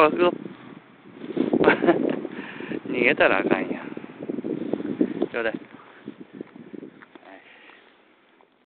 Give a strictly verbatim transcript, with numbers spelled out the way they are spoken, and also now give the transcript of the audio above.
怖く逃げたらあかんやん。ちょうだい。